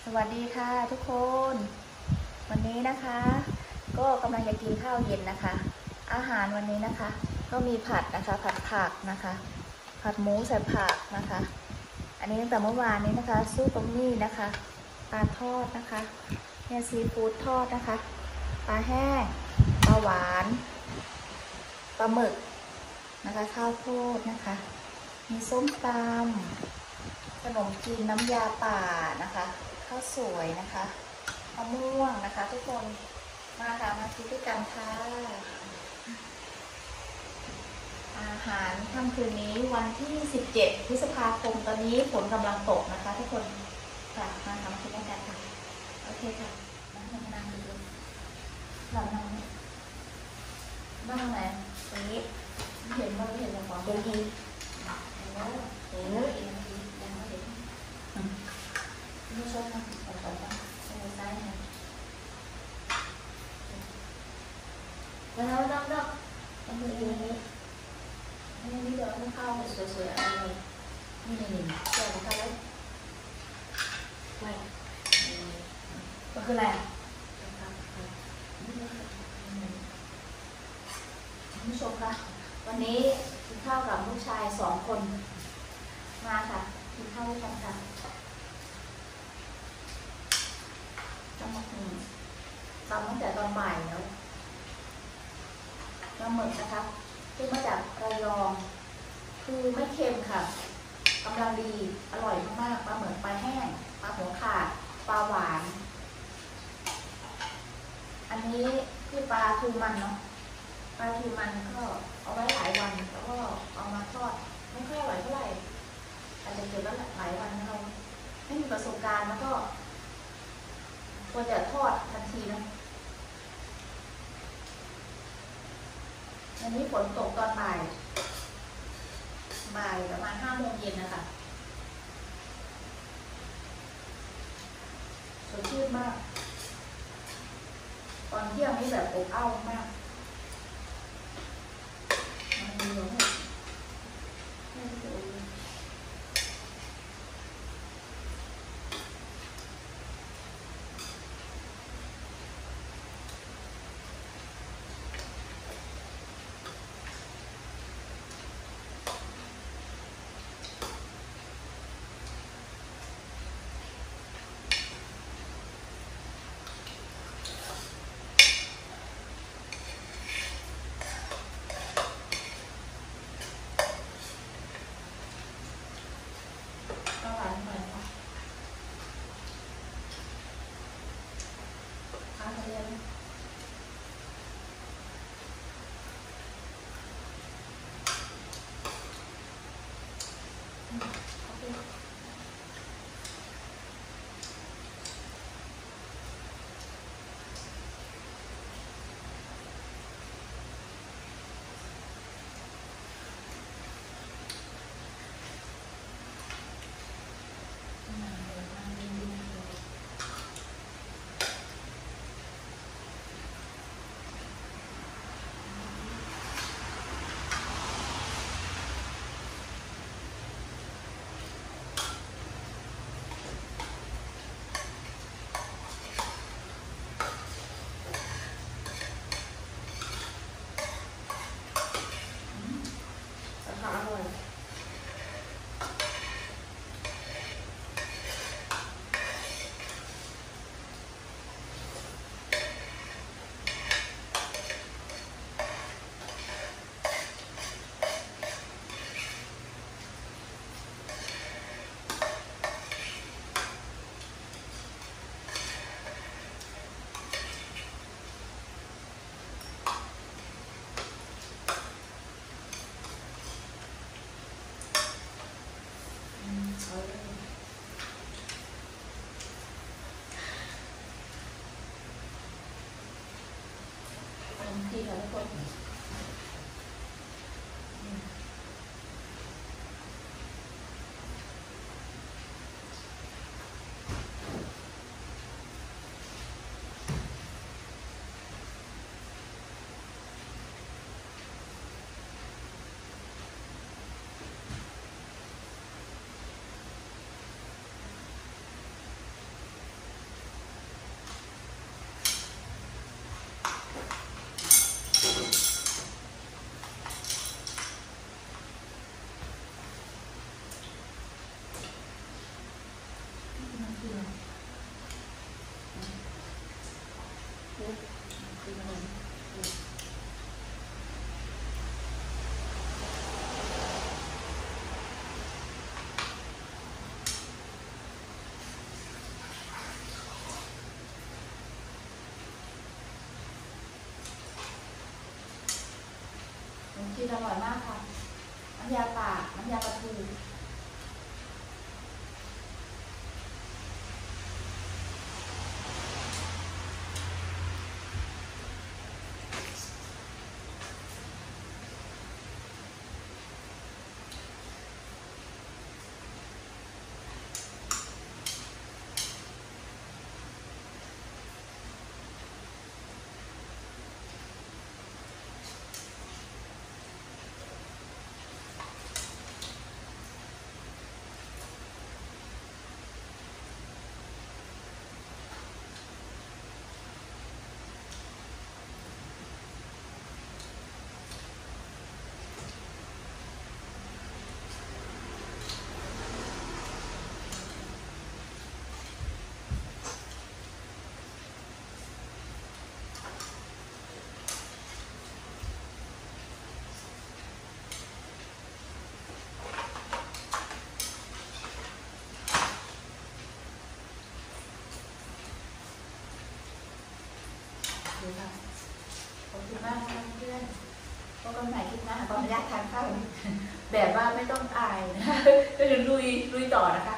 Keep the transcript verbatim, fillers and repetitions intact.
สวัสดีค่ะทุกคน วันนี้นะคะก็กำลังจะกินข้าวเย็นนะคะอาหารวันนี้นะคะก็มีผัดนะคะผัดผักนะคะผัดหมูใส่ผักนะคะอันนี้ตั้งแต่เมื่อวานนี้นะคะซุปบะหมี่นะคะปลาทอดนะคะเนี่ยซีฟู้ดทอดนะคะปลาแห้งปลาหวานปลาหมึกนะคะข้าวโพดนะคะมีส้มตำขนมจีนน้ำยาป่านะคะข้าวสวยนะคะมะม่วงนะคะทุกคนมาค่ะมากินด้วยกันค่ะอาหารค่ำคืนนี้วันที่สิบเจ็ดพฤษภาคมตอนนี้ฝนกำลังตกนะคะทุกคนค่ะมาทำกินด้วยกันค่ะโอเคค่ะนั่งนั่งดูหลับนั่งนั่งไหนตรงนี้เห็นว่าเห็นหรือเปล่าเห็นดีเห็นแล้วเห็นแล้วอีกทียังไม่เห็นไม่ชอบนะต่อต่อต่อใช้ซ้ายนะแล้วแล้วแล้วอันนี้อันนี้อันนี้เดี๋ยวต้องเข้าสวยๆอะไรนี่นี่นี่เดี๋ยวเข้าแล้วไม่ก็คืออะไรผู้ชมคะวันนี้กินข้าวกับลูกชายสองคนมาค่ะกินข้าวด้วยกันค่ะตำหนึ่งตำตั้งแต่ตอนบ่ายแล้วปลาหมึกนะคะซื้อมาจากระยองคือไม่เค็มค่ะกำลังดีอร่อยมากๆปลาหมึกปลาแห้งปลาหัวขาดปลาหวานอันนี้คือปลาทูมันเนาะปลาทูมันก็เอาไว้หลายวันแล้วก็เอามาทอดไม่ค่อยอร่อยเท่าไหร่อาจจะเก็บไว้หลายวันเราไม่มีประสบการณ์แล้วก็ควรจะทอดทันทีนะวันนี้ฝนตกตอนบ่ายบ่ายประมาณห้าโมงเย็นนะคะสดชื่นมากตอนเที่ยงนี้แบบอบอ้าวมากมันมีหนูให้ให้ดูนอร่อยมากค่ะน้ำยาป่าน้ำยาปลาทูขอบคุณมากนะคะเพื่อนพบกันใหม่คลิปหน้าตอนระยะทานข้าวแบบว่าไม่ต้องอายนะคะก็จะลุยลุยต่อนะคะ